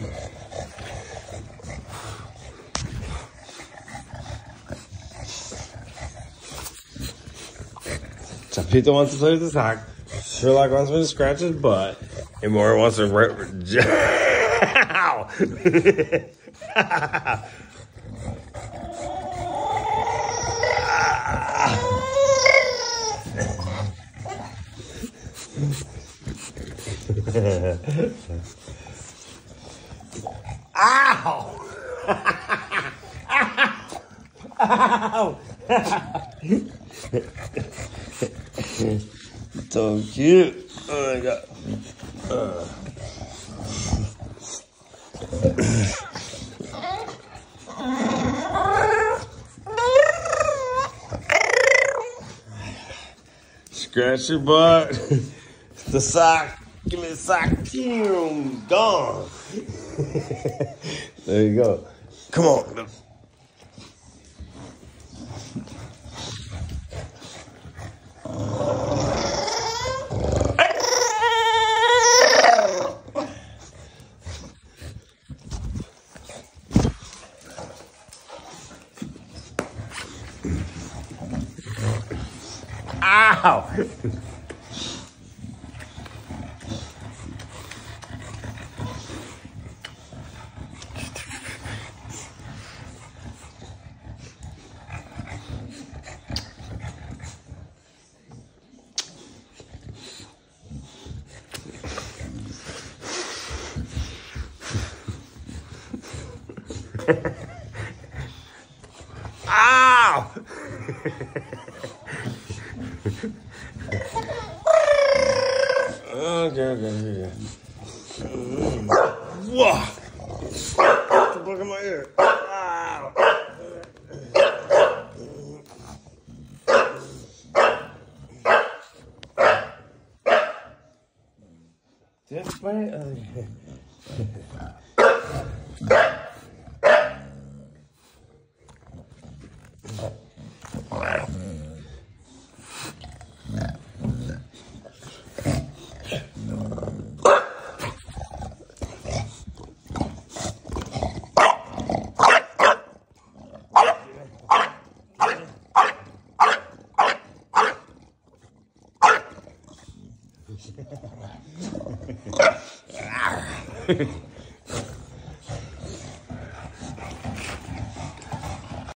Chapito wants to play with the sock. Sherlock wants me to scratch his butt. And Maury wants to Ow! Ow! Ow! So cute. Oh my god. Scratch your butt. The sock. Give me the sock. Boom. Gone. There you go. Come on. Ow! Ow! Okay. Whoa! What the fuck in my ear? Ow! Did I spray it? Okay.